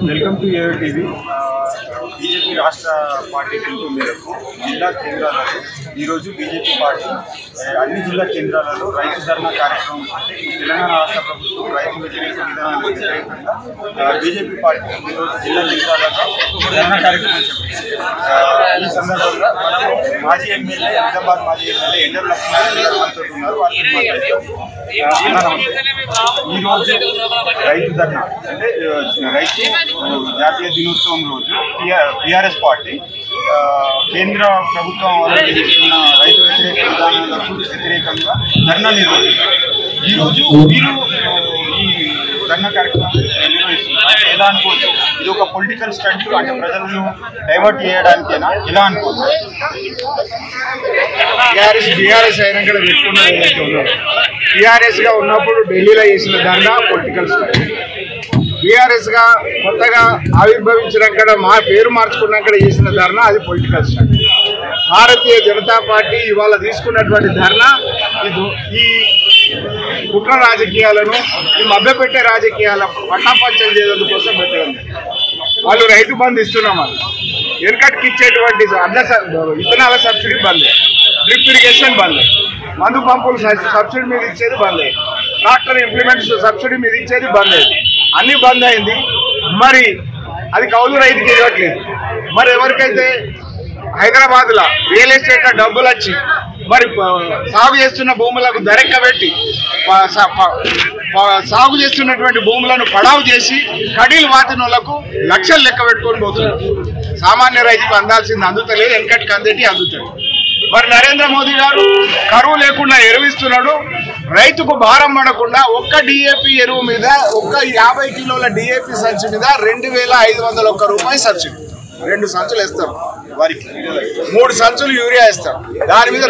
Welcome to AR TV. BJP రాష్ట్ర party పిలుపు మేరకు జిల్లా కేంద్రాలలో ఈరోజు బీజేపీ పార్టీ అన్ని జిల్లా కేంద్రాలలో రైతు ధర్నా కార్యక్రమం అంటే తెలంగాణ రాష్ట్ర ప్రభుత్వం రైతు వ్యతిరేక విధానాలకు వ్యతిరేకంగా బీజేపీ పార్టీ ఈరోజు జిల్లా కేంద్రాలలో ధర్నా కార్యక్రమం చేపట్టింది. ఈ సందర్భంగా మనం మాజీ ఎమ్మెల్యే నిజామాబాద్ మాజీ ఎమ్మెల్యే ఎండల లక్ష్మణ్ గారు మనతో ఉన్నారు. వారిని మాట్లాడుతూ ఈరోజు రైతు ధర్నా అంటే రైతు జాతీయ దినోత్సవం రోజు టీఆర్ఎస్ పార్టీ కేంద్ర ప్రభుత్వం అవలంబిస్తున్న రైతు వ్యతిరేక విధానాలకు వ్యతిరేకంగా ధర్నా నిర్వహిస్తారు. ఈరోజు మీరు ఈ ధర్నా కార్యక్రమం నిర్వహిస్తున్నారు. ఎలా అనుకోవచ్చు? ఇది ఒక పొలిటికల్ స్టంట్ అంటే ప్రజలను డైవర్ట్ చేయడానికేనా? ఎలా అనుకోవచ్చు? టీఆర్ఎస్ అయినాక పెట్టుకున్నది ఏదైతే ఉన్నదో టీఆర్ఎస్ గా ఉన్నప్పుడు ఢిల్లీలో చేసిన ధర్నా పొలిటికల్ స్టంట్. టీఆర్ఎస్ గా కొత్తగా ఆవిర్భవించినాక మా పేరు మార్చుకున్నాక చేసిన ధర్నా అది political stunt. Bharatiya Janata party ఇవాళ తీసుకున్నటువంటి ధర్నా ఈ కుట్ర రాజకీయాలను ఈ మభ్యపెట్టే రాజకీయాల పట్టాపంచం చేయడం పెట్టడం. వాళ్ళు రైతు బంధు ఇస్తున్నామని వెనకటికి ఇచ్చేటువంటి విత్తనాల subsidy bandh, drip irrigation bandh, మందు పంపులు సబ్సిడీ మీద ఇచ్చేది బంద్, ట్రాక్టర్ ఇంప్లిమెంట్స్ సబ్సిడీ మీద ఇచ్చేది బంద్, అన్ని బంద్ అయింది. మరి అది కౌలు రైతుకి ఇవ్వట్లేదు. మరి ఎవరికైతే హైదరాబాద్లో రియల్ ఎస్టేట్ డబ్బులు వచ్చి మరి సాగు చేస్తున్న భూములకు ధరెక్కబెట్టి సాగు చేస్తున్నటువంటి భూములను పడావు చేసి కడీలు వాతినోళ్లకు లక్షలు లెక్క పెట్టుకొని పోతున్నారు. సామాన్య రైతుకు అందాల్సింది అందుతలేదు, వెనకటికి అందేటి అందుతుంది. మరి నరేంద్ర మోదీ గారు కరువు లేకుండా ఎరువిస్తున్నాడు. రైతుకు భారం పడకుండా ఒక్క డిఏపి ఎరువు మీద ఒక్క 50 కిలోల డిఏపి సంచి మీద 2501 రూపాయి సబ్సిడీ. 2 సంచులు వేస్తారు వారికి, 3 సంచులు యూరియా ఇస్తారు. దాని మీద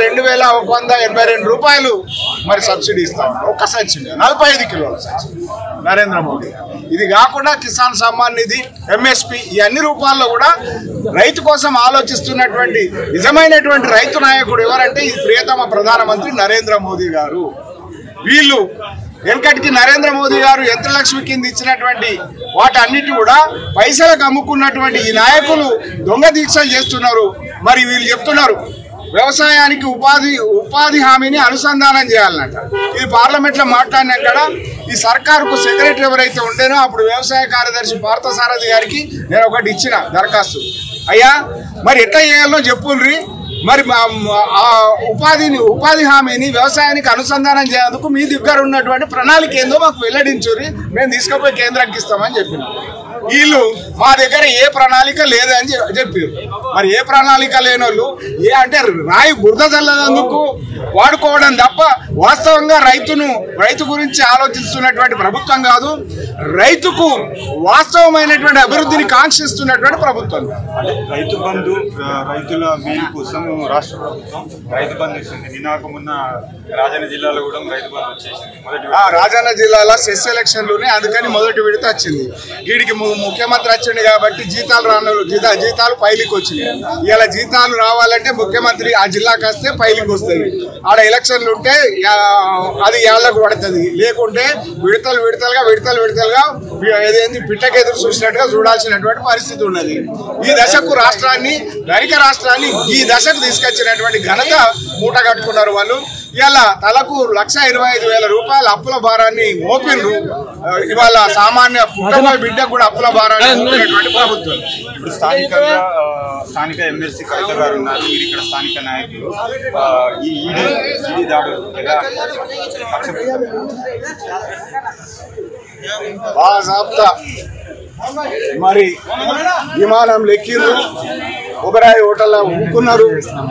2182 రూపాయలు మరి సబ్సిడీ ఇస్తాం. ఒక్క సంచి 45 కిలోల సంచి నరేంద్ర మోడీ. ఇది కాకుండా కిసాన్ సమ్మాన్ నిధి, ఎంఎస్పి, ఈ అన్ని రూపాల్లో కూడా రైతు కోసం ఆలోచిస్తున్నటువంటి నిజమైనటువంటి రైతు నాయకుడు ఎవరంటే ఈ ప్రియతమ ప్రధానమంత్రి నరేంద్ర మోదీ గారు. వీళ్ళు వెనకటికి నరేంద్ర మోదీ గారు యంత్రలక్ష్మి కింద ఇచ్చినటువంటి వాటన్నిటి కూడా పైసలకు అమ్ముకున్నటువంటి ఈ నాయకులు దొంగ దీక్షలు చేస్తున్నారు. మరి వీళ్ళు చెప్తున్నారు వ్యవసాయానికి ఉపాధి హామీని అనుసంధానం చేయాలన్నట. ఇది పార్లమెంట్లో మాట్లాడినా కదా ఈ సర్కారుకు సెక్రటరీ ఎవరైతే ఉంటేనో అప్పుడు వ్యవసాయ కార్యదర్శి పార్థసారథి గారికి నేను ఒకటి ఇచ్చిన దరఖాస్తు, అయ్యా మరి ఎట్లా చేయాలో చెప్పుండ్రి, మరి ఆ ఉపాధి హామీని వ్యవసాయానికి అనుసంధానం చేసేందుకు మీ దగ్గర ఉన్నటువంటి ప్రణాళిక ఏందో మాకు వెల్లడించుర్రి, మేము తీసుకుపోయి కేంద్రానికి ఇస్తామని చెప్పినాం. వీళ్ళు మా దగ్గర ఏ ప్రణాళిక లేదని చెప్పారు. మరి ఏ ప్రణాళిక లేనోళ్ళు అంటే రాయి బురద చల్లేందుకు వాడుకోవడం తప్ప వాస్తవంగా రైతు గురించి ఆలోచిస్తున్నటువంటి ప్రభుత్వం కాదు, రైతుకు వాస్తవమైనటువంటి అభివృద్ధిని కాంక్షిస్తున్నటువంటి ప్రభుత్వం. అంటే రైతు బంధు రైతుల మేలు కోసం రాష్ట్ర ప్రభుత్వం రైతు బంధు ఇస్తుంది. నినాక మొన్న రాజన్న జిల్లాలో కూడా రైతు బంధు వచ్చేసింది. రాజన్న జిల్లాలో సెస్ ఎలక్షన్లోనే అందుకని మొదటి విడత వచ్చింది. వీడికి ముఖ్యమంత్రి వచ్చింది కాబట్టి జీతాలు పైలికి వచ్చినాయి. ఇలా జీతాలు రావాలంటే ముఖ్యమంత్రి ఆ జిల్లాకి వస్తే పైలికి వస్తుంది. ఆడ ఎలక్షన్లు ఉంటే అది ఏళ్లకు పడుతుంది, లేకుంటే విడతలుగా ఏదైంది పిట్టకి ఎదురు చూసినట్టుగా చూడాల్సినటువంటి పరిస్థితి ఉన్నది. ఈ దశకు రాష్ట్రాన్ని ధనిక రాష్ట్రాన్ని ఈ దశకు తీసుకొచ్చినటువంటి ఘనత మూట కట్టుకున్నారు వాళ్ళు. ఇవాళ తలకు 1,25,000 రూపాయల అప్పుల భారాన్ని మోపిండ్రు. ఇవాళ సామాన్య పుట్టబోయే బిడ్డకు కూడా అప్పుల భారాన్ని మోపినటువంటి ప్రభుత్వం. ఇప్పుడు స్థానిక ఎమ్మెల్సీ కవిత గారు ఉన్నారు, మీరు ఇక్కడ స్థానిక నాయకులు. ఈ ఈడీ దాడులు ఎలా మరి విమానం లెక్కిండ్రు, ఒబరాయి హోటల్లో ఊరుకున్నారు,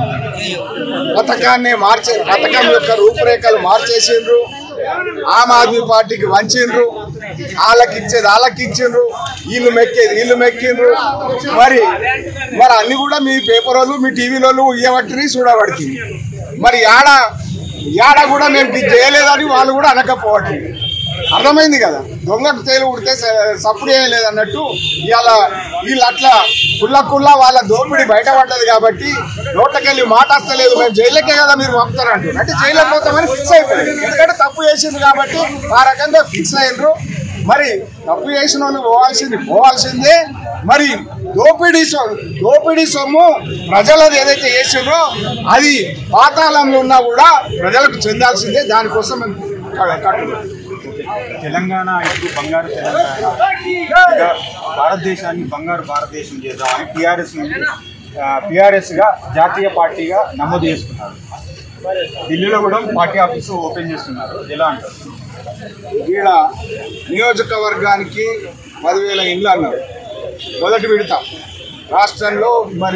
పథకం యొక్క రూపురేఖలు మార్చేసిండ్రు, ఆమ్ ఆద్మీ పార్టీకి వంచిండ్రు, వాళ్ళకి ఇచ్చిండ్రు, వీళ్ళు మెక్కిండ్రు. మరి అన్ని కూడా మీ పేపర్ వాళ్ళు మీ టీవీలో ఇవ్వబట్టి చూడబడుతుంది. మరి యాడ కూడా మేము చేయలేదని వాళ్ళు కూడా అనకపోవట్లేదు. అర్థమైంది కదా, దొంగకు తేలు ఉడితే సప్పుడు చేయలేదు అన్నట్టు. ఇవాళ వీళ్ళు అట్లా కుళ్ళ వాళ్ళ దోపిడీ బయటపడ్డది కాబట్టి నోట్లకెళ్ళి మాట వస్తలేదు, మేము జైలుకే కదా మీరు పంపుతారంటారు. అంటే జైలు పోతామని ఫిక్స్ అయిపోయింది, ఎందుకంటే తప్పు చేసింది కాబట్టి ఆ రకంగా ఫిక్స్ అయినరు. మరి తప్పు చేసిన వాళ్ళు పోవాల్సిందే. మరి దోపిడీ సొమ్ము ప్రజలది ఏదైతే చేసిందో అది పాతాళంలో ఉన్నా కూడా ప్రజలకు చెందాల్సిందే. దానికోసం కట్టుబడి తెలంగాణ ఇప్పుడు బంగారు తెలంగాణ, భారతదేశాన్ని బంగారు భారతదేశం చేద్దామని టీఆర్ఎస్గా జాతీయ పార్టీగా నమోదు చేసుకున్నారు. ఢిల్లీలో కూడా పార్టీ ఆఫీసు ఓపెన్ చేస్తున్నారు. ఎలా అంటారు? ఈడ నియోజకవర్గానికి 10,000 ఇండ్లు అన్నారు. మొదటి విడత రాష్ట్రంలో మరి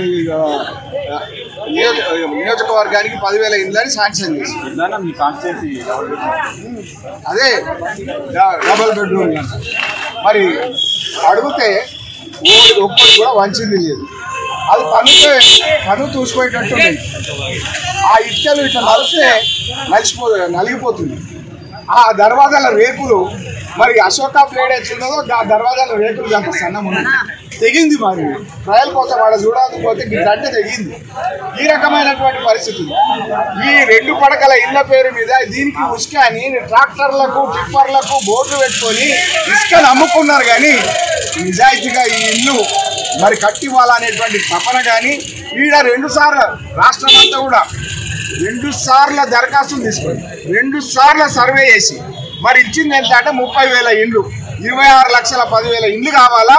నియోజకవర్గానికి 10,000 ఇండ్లని శాంక్షన్ చేసి మీ కాన్స్టిట్యూన్సీ అదే డబుల్ బెడ్రూమ్. మరి అడిగితే ఒక్కటి కూడా వంచింది లేదు. అది పన్ను చూసిపోయేటట్టు ఆ ఇటుకలు ఇట్లా నలిగిపోతుంది. ఆ దర్వాజాల రేకులు మరి అశోక ప్లేడ్ వచ్చిందో ఆ దర్వాజాల రేకులు అంత సన్నం తెగింది. మరి ట్రయల్ కోసం వాడు చూడకపోతే గిట్లంటే తెగింది. ఈ రకమైనటువంటి పరిస్థితి. ఈ 2 పడకల ఇళ్ల పేరు మీద దీనికి ఉసుక అని ట్రాక్టర్లకు టిప్పర్లకు బోర్డు పెట్టుకొని ఇసుకను అమ్ముకున్నారు. కానీ నిజాయితీగా ఈ ఇల్లు మరి కట్టివ్వాలనేటువంటి తపన కానీ ఈడ 2 సార్లు రాష్ట్రం అంతా కూడా 2 సార్ల దరఖాస్తులు తీసుకొని 2 సార్ల సర్వే చేసి మరి ఇచ్చింది ఎంత అంటే 30,000 ఇండ్లు, 26,10,000 ఇండ్లు కావాలా.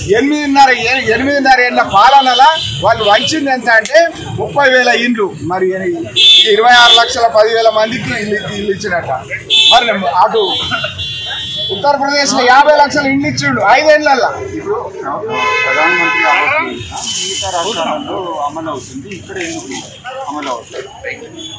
8.5 ఏళ్ళ పాలనలా వాళ్ళు వంచింది ఎంత అంటే 30,000 ఇండ్లు. మరి 26,10,000 మందికి ఇల్లు ఇచ్చినట్ట. మరి అటు ఉత్తరప్రదేశ్లో 50 లక్షల ఇండ్లు ఇచ్చిండు 5 ఏళ్ళల్లో. ఇప్పుడు ప్రధానమంత్రి ఆవాస్ మిగతా రాష్ట్రాలలో అమలు అవుతుంది, ఇక్కడ ఎందుకు అమలు అవుతుంది?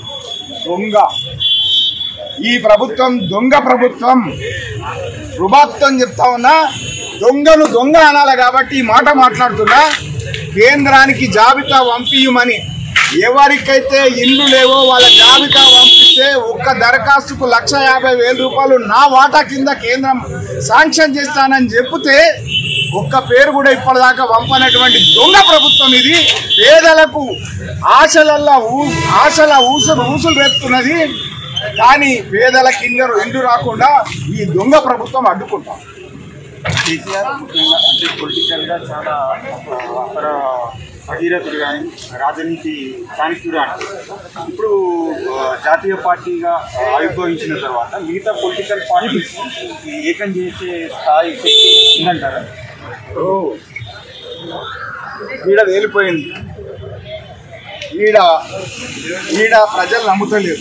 ఈ ప్రభుత్వం దొంగ ప్రభుత్వం. రుబాత్తం చెప్తా ఉన్నా, దొంగను దొంగ అనాలి కాబట్టి ఈ మాట మాట్లాడుతున్నా. కేంద్రానికి జాబితా పంపియమని ఎవరికైతే ఇండ్లు లేవో వాళ్ళ జాబితా పంపిస్తే ఒక్క దరఖాస్తుకు 1,50,000 రూపాయలు నా వాటా కింద కేంద్రం శాంక్షన్ చేస్తానని చెప్తే ఒక్క పేరు కూడా ఇప్పటిదాకా పంపనటువంటి దొంగ ప్రభుత్వం ఇది. పేదలకు ఆశల ఊసులు రేపుతున్నది. కానీ పేదలకు ఇండ్లు రాకుండా ఈ దొంగ ప్రభుత్వం అడ్డుకుంటాం. కేసీఆర్ ముఖ్యంగా అంటే పొలిటికల్గా చాలా అపర భగీరథుడు కానీ రాజనీతి చాణక్యుడు అంటారు. ఇప్పుడు జాతీయ పార్టీగా ఆవిర్భవించిన తర్వాత మిగతా పొలిటికల్ పార్టీస్ ఏకం చేసే స్థాయి శక్తి ఉందంటారా? ఈడ తేలిపోయింది. ఈడ ప్రజలు నమ్ముతలేరు.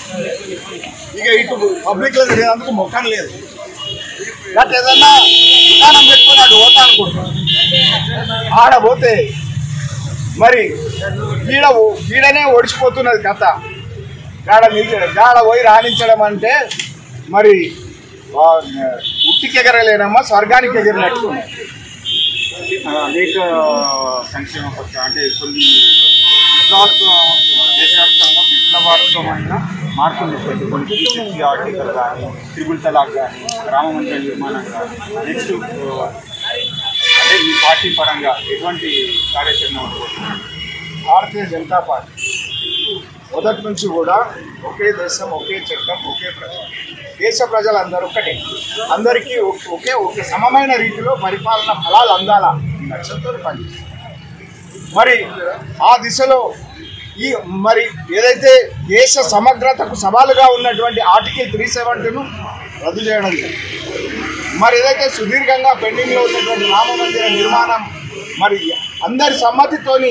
ఇక ఇటు పబ్లిక్లో తిరిగేందుకు మొక్కం లేదు. బట్ ఏదన్నా విధానం పెట్టుకుని అటు పోతా అనుకుంటున్నాను. ఆడ పోతే మరి ఈడనే ఒడిచిపోతున్నది కథ. గాడ పోయి రాణించడం అంటే మరి ఉట్టికెగరలేనమ్మా స్వర్గానికి ఎగిరినట్టు. అనేక సంక్షేమ పథకాలు అంటే కొన్ని దేశవ్యాప్తంగా విప్లవాత్మకమైన మార్పులు వస్తాయి. కొన్ని TCC ఆర్టికల్ కానీ, త్రిపుల్ తలాక్ కానీ, రామ మందిర నిర్మాణం కానీ, నెక్స్ట్ అంటే మీ పార్టీ పరంగా ఎటువంటి కార్యాచరణ ఉంటుంది? భారతీయ జనతా పార్టీ మొదటి నుంచి కూడా ఒకే దేశం, ఒకే చట్టం, ఒకే ప్రజలు. దేశ ప్రజలందరూ ఒక్కటే. అందరికీ ఒకే సమమైన రీతిలో పరిపాలన ఫలాలు అందాలా ఈ లక్ష్యంతో పనిచేస్తారు. మరి ఆ దిశలో మరి ఏదైతే దేశ సమగ్రతకు సవాలుగా ఉన్నటువంటి ఆర్టికల్ 370ను రద్దు చేయడం మరి ఏదైతే సుదీర్ఘంగా పెండింగ్లో ఉన్నటువంటి రామ మందిర నిర్మాణం మరి అందరి సమ్మతితోని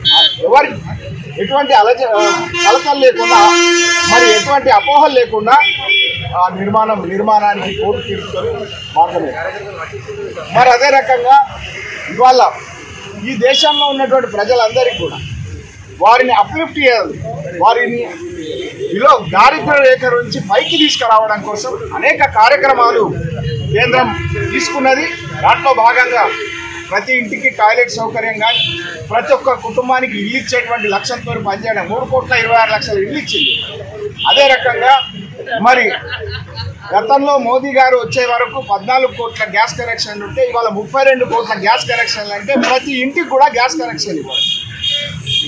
ఎటువంటి కలతలు లేకుండా మరి ఎటువంటి అపోహలు లేకుండా ఆ నిర్మాణానికి కోర్టు తీర్చుకొని మార్గం. మరి అదే రకంగా ఇవాళ ఈ దేశంలో ఉన్నటువంటి ప్రజలందరికీ కూడా వారిని అప్లిఫ్ట్ చేయాలి, వారిని దారిద్ర్య రేఖ నుంచి పైకి తీసుకురావడం కోసం అనేక కార్యక్రమాలు కేంద్రం తీసుకున్నది. దాంట్లో భాగంగా ప్రతి ఇంటికి టాయిలెట్ సౌకర్యం కానీ ప్రతి ఒక్క కుటుంబానికి ఇల్లు ఇచ్చేటువంటి లక్ష్యంతో పనిచేయడం 3,26,00,000 ఇల్లు ఇచ్చింది. అదే రకంగా మరి గతంలో మోదీ గారు వచ్చే వరకు 14 కోట్ల గ్యాస్ కనెక్షన్లు ఉంటే ఇవాళ 32 కోట్ల గ్యాస్ కనెక్షన్లు అంటే ప్రతి ఇంటికి కూడా గ్యాస్ కనెక్షన్ ఇవ్వాలి.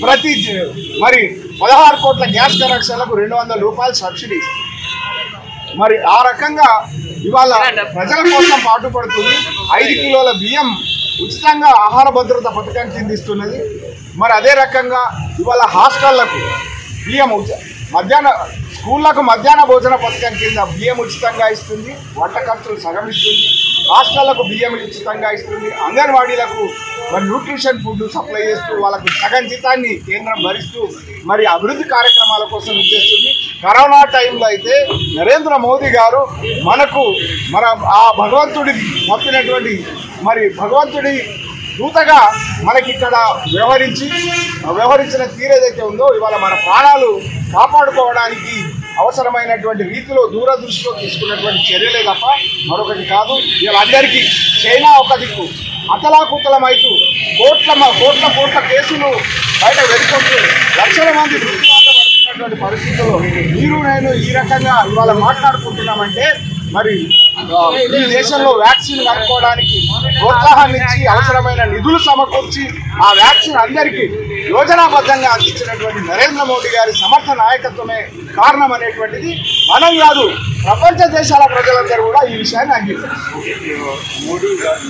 మరి 16 కోట్ల గ్యాస్ కనెక్షన్లకు 200 రూపాయలు సబ్సిడీ. మరి ఆ రకంగా ఇవాళ ప్రజల కోసం పాటుపడుతుంది. 5 కిలోల బియ్యం ఉచితంగా ఆహార భద్రత పథకం కింద ఇస్తున్నది. మరి అదే రకంగా ఇవాళ హాస్టళ్లకు బియ్యం స్కూళ్లకు మధ్యాహ్న భోజన పథకం కింద బియ్యం ఉచితంగా ఇస్తుంది. వంట ఖర్చులు సగం ఇస్తుంది. హాస్టళ్లకు బియ్యం ఉచితంగా ఇస్తుంది. అంగన్వాడీలకు మరి న్యూట్రిషన్ ఫుడ్ సప్లై చేస్తూ వాళ్ళకు సగం జీతాన్ని కేంద్రం భరిస్తూ మరి అభివృద్ధి కార్యక్రమాల కోసం ఇచ్చేస్తుంది. కరోనా టైంలో అయితే నరేంద్ర మోదీ గారు మనకు ఆ భగవంతుడి పంపినటువంటి మరి భగవంతుడి దూతగా మనకి ఇక్కడ వ్యవహరించిన తీరేదైతే ఉందో ఇవాళ మన ప్రాణాలు కాపాడుకోవడానికి అవసరమైనటువంటి రీతిలో దూరదృష్టిలో తీసుకున్నటువంటి చర్యలే తప్ప మరొకటి కాదు. వీళ్ళందరికీ చైనా ఒక దిక్కు అతలాకుతలమైతూ కోట్ల కేసులు బయట వెళ్ళిపోతూ లక్షల మంది మృత్యువాత పడుతున్నటువంటి పరిస్థితుల్లో మీరు నేను ఈ రకంగా ఇవాళ మాట్లాడుకుంటున్నామంటే మరి ఈ దేశంలో వ్యాక్సిన్ కనుక్కోవడానికి ప్రోత్సాహాన్ని ఇచ్చి అవసరమైన నిధులు సమకూర్చి ఆ వ్యాక్సిన్ అందరికీ యోజనాబద్ధంగా అందించినటువంటి నరేంద్ర మోడీ గారి సమర్థ నాయకత్వమే కారణం అనేటువంటిది మనం కాదు ప్రపంచ దేశాల ప్రజలందరూ కూడా ఈ విషయాన్ని అంగీకరిస్తారు. మోడీ గారు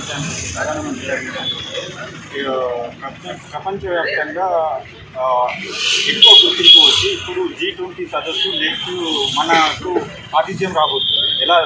ప్రపంచవ్యాప్తంగా ఎక్కువ గుర్తింపు వచ్చి ఇప్పుడు G20 సదస్సు నెక్స్ట్ మనకు ఆతిథ్యం రాబోతుంది. ఎలా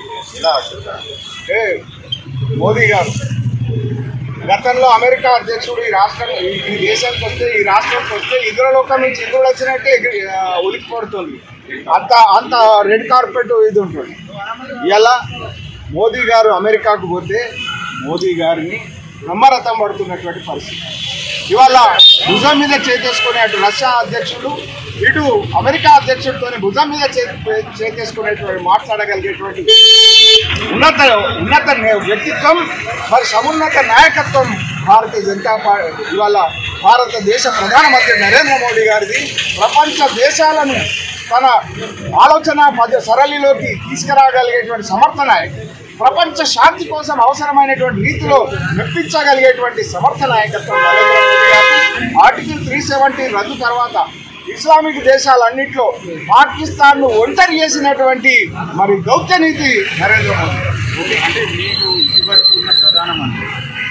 మోదీ గారు గతంలో అమెరికా అధ్యక్షుడు ఈ దేశానికి వస్తే ఈ రాష్ట్రానికి వస్తే ఇతర లోకం నుంచి ఇతరులు వచ్చినట్టే ఉలికి పడుతుంది. అంత రెడ్ కార్పెట్ ఇది ఉంటుంది. ఇలా మోదీ గారు అమెరికాకు పోతే మోదీ గారిని బ్రహ్మరథం పడుతున్నటువంటి పరిస్థితి. ఇవాళ భుజం మీద చేతేసుకునే అటు రష్యా అధ్యక్షుడు ఇటు అమెరికా అధ్యక్షుడితో భుజం మీద చేతేసుకునేటువంటి మాట్లాడగలిగేటువంటి ఉన్నత వ్యక్తిత్వం మరి సమున్నత నాయకత్వం భారతీయ జనతా పార్టీ ఇవాళ భారతదేశ ప్రధానమంత్రి నరేంద్ర మోడీ గారిది. ప్రపంచ దేశాలను తన ఆలోచన సరళిలోకి తీసుకురాగలిగేటువంటి సమర్థ నాయకుడు. ప్రపంచ శాంతి కోసం అవసరమైనటువంటి రీతిలో మెప్పించగలిగేటువంటి సమర్థ నాయకత్వం నరేంద్ర మోదీ గారు. ఆర్టికల్ 370 రద్దు తర్వాత ఇస్లామిక్ దేశాలన్నింటిలో పాకిస్తాన్ను ఒంటరి చేసినటువంటి మరి దౌత్య నీతి నరేంద్ర మోదీ. అంటే మీకు ఇదివరకు ఉన్న ప్రధానమంత్రి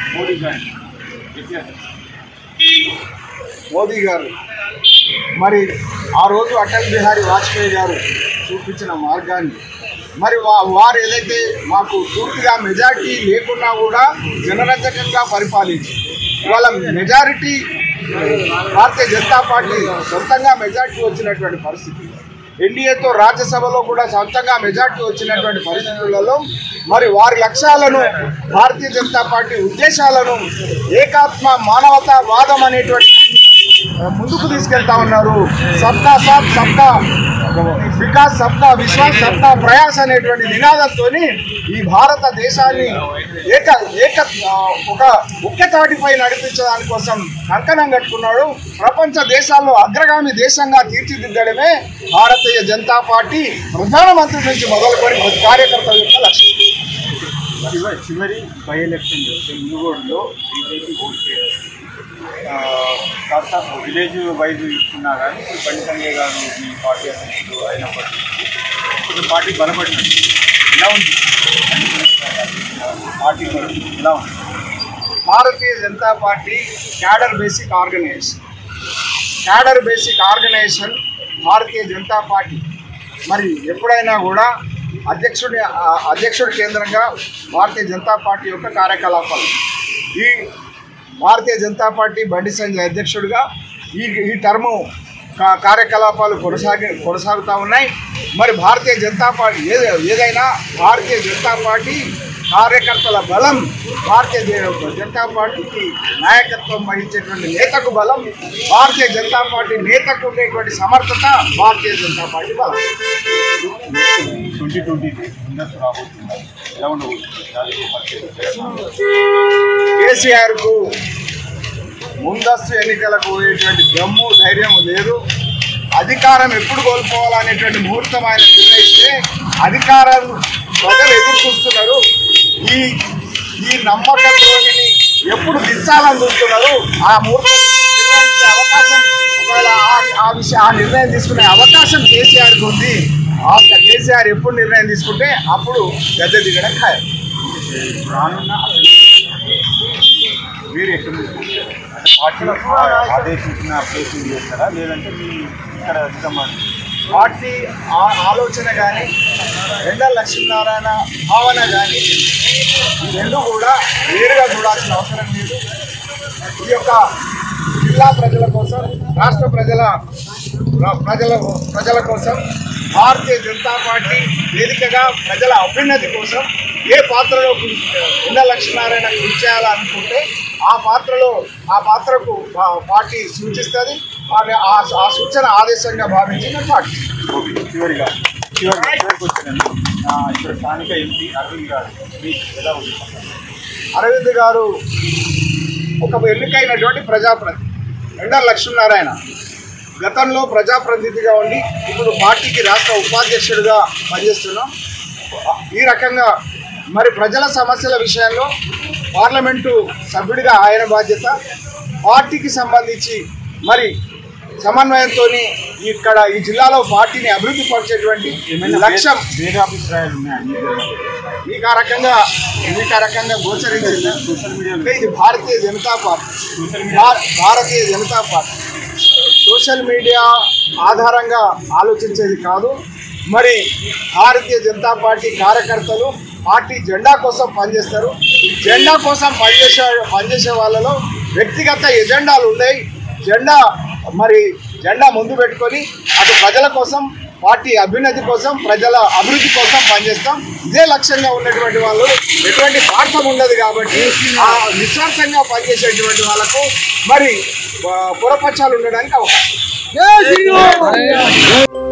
మోదీ గారు మరి ఆ రోజు అటల్ బిహారీ వాజ్పేయి గారు చూపించిన మార్గాన్ని మరి వారు ఏదైతే మాకు పూర్తిగా మెజారిటీ లేకున్నా కూడా జనరంజకంగా పరిపాలించి ఇవాళ మెజారిటీ భారతీయ జనతా పార్టీ సొంతంగా మెజారిటీ వచ్చినటువంటి పరిస్థితి. ఎన్డీఏతో రాజ్యసభలో కూడా సొంతంగా మెజారిటీ వచ్చినటువంటి పరిస్థితులలో మరి వారి లక్ష్యాలను భారతీయ జనతా పార్టీ ఉద్దేశాలను ఏకాత్మ మానవతావాదం అనేటువంటి ముందుకు తీసుకెళ్తా ఉన్నారు. సబ్కా సాథ్ సబ్కా వికాస్ సబ్కా విశ్వాస్ సబ్కా ప్రయాస్ అనేటువంటి నినాదంతో ఈ భారతదేశాన్ని ఒక ఒక్కతాటిపై నడిపించడానికి కోసం కంకణం కట్టుకున్నాడు. ప్రపంచ దేశాల్లో అగ్రగామి దేశంగా తీర్చిదిద్దడమే భారతీయ జనతా పార్టీ ప్రధానమంత్రి నుంచి మొదలుకొని కార్యకర్తల యొక్క లక్ష్యం. చివరి బై ఎలక్షన్ మునుగోడులో బీజేపీ ఓట్ చేయడం కాస్త విలేజ్ వైజ్ చూసుకున్నా కానీ ఇప్పుడు బండి సంజయ్ గారు మీ పార్టీ అధ్యక్షుడు అయినప్పటికీ కొంచెం పార్టీ బలపడినట్టు ఎలా ఉంది? పార్టీ ఎలా ఉంది? Bharatiya Janata party cadre basic organisation Bharatiya Janata party మరి ఎప్పుడైనా కూడా అధ్యక్షుడి కేంద్రంగా భారతీయ జనతా పార్టీ యొక్క కార్యకలాపాలు ఈ భారతీయ జనతా పార్టీ బండి సంజయ్ అధ్యక్షుడిగా ఈ టర్ము కార్యకలాపాలు కొనసాగుతూ ఉన్నాయి. మరి భారతీయ జనతా పార్టీ ఏదైనా భారతీయ జనతా పార్టీ కార్యకర్తల బలం, భారతీయ జనతా పార్టీకి నాయకత్వం వహించేటువంటి నేతకు బలం, భారతీయ జనతా పార్టీ నేతకు ఉండేటువంటి సమర్థత భారతీయ జనతా పార్టీ బలం. 2020 ముందస్తు రాబోతున్నారు, ఎలా ఉండబోతుంది? కేసీఆర్కు ముందస్తు ఎన్నికలకు పోయేటువంటి దమ్ము ధైర్యం లేదు. అధికారం ఎప్పుడు కోల్పోవాలనేటువంటి ముహూర్తం ఆయన నిర్ణయిస్తే అధికారం ప్రజలు ఎదురు చూస్తున్నారు. ఈ నమ్మకంలోని ఎప్పుడు దించాలని చూస్తున్నారు. ఆ ముహూర్తం నిర్ణయించే అవకాశం ఒకవేళ ఆ నిర్ణయం తీసుకునే అవకాశం కేసీఆర్కి ఉంది. కేసీఆర్ ఎప్పుడు నిర్ణయం తీసుకుంటే అప్పుడు గద్దె దిగడం ఖాయం. రానున్న మీరు ఎక్కడ పార్టీ ఆదేశించిన ప్లేసింగ్ చేస్తారా లేదంటే మీ ఇక్కడ పార్టీ ఆలోచన కానీ రెండల లక్ష్మీనారాయణ భావన కానీ ఈ రెండు కూడా వేరుగా చూడాల్సిన అవసరం లేదు. ఈ యొక్క జిల్లా ప్రజల కోసం, రాష్ట్ర ప్రజల కోసం భారతీయ జనతా పార్టీ వేదికగా ప్రజల అభ్యున్నతి కోసం ఏ పాత్రలో రెండల లక్ష్మీనారాయణ కృషి చేయాలనుకుంటే ఆ పాత్రకు పార్టీ సూచిస్తుంది. ఆ సూచన ఆదేశంగా భావించిన పార్టీ. చివరిగా ఇక్కడ స్థానిక ఎంపీ అరవింద్ గారు మీకు ఎలా ఉంది? అరవింద్ గారు ఒక ఎన్నికైనటువంటి ప్రజాప్రతినిధి. రెండల లక్ష్మీనారాయణ గతంలో ప్రజాప్రతినిధిగా ఉండి ఇప్పుడు పార్టీకి రాష్ట్ర ఉపాధ్యక్షుడిగా పనిచేస్తున్నాం. ఈ రకంగా మరి ప్రజల సమస్యల విషయంలో పార్లమెంటు సభ్యుడిగా ఆయన బాధ్యత, పార్టీకి సంబంధించి మరి సమన్వయంతో ఇక్కడ ఈ జిల్లాలో పార్టీని అభివృద్ధి పరిచేటువంటి లక్ష్యం. భేదాభిప్రాయాలు ఉన్నాయండి మీకు ఆ రకంగా గోచరించింది. ఇది Bharatiya Janata party social media ఆధారంగా ఆలోచించేది కాదు. మరి భారతీయ జనతా పార్టీ కార్యకర్తలు పార్టీ జెండా కోసం పనిచేస్తారు. జెండా కోసం పనిచేసే వాళ్ళలో వ్యక్తిగత ఎజెండాలు ఉన్నాయి. జెండా ముందు పెట్టుకొని అటు ప్రజల కోసం, పార్టీ అభ్యున్నతి కోసం, ప్రజల అభివృద్ధి కోసం పనిచేస్తాం. ఇదే లక్ష్యంగా ఉన్నటువంటి వాళ్ళు ఎటువంటి స్వార్థం ఉండదు కాబట్టి నిస్వార్థంగా పనిచేసేటువంటి వాళ్ళకు మరి పొరపక్షాలు ఉండడానికి అవకాశం.